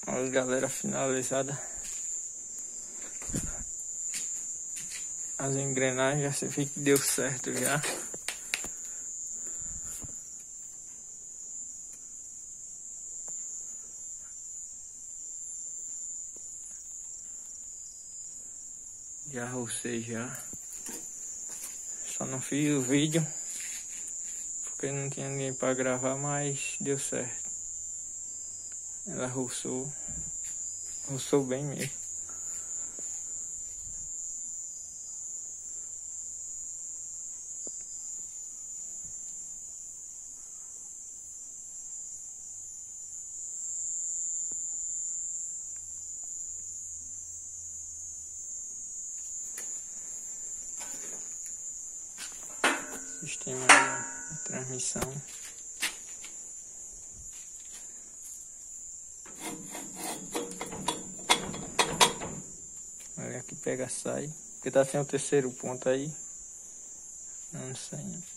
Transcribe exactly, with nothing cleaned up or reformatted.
Olha, galera, finalizada as engrenagens, já vi que deu certo já. Já rocei já. Só não fiz o vídeo porque não tinha ninguém para gravar, mas deu certo. Ela roçou. Roçou bem mesmo. Sistema de transmissão. Olha aqui, pega, sai. Porque tá sem o terceiro ponto aí. Não sei.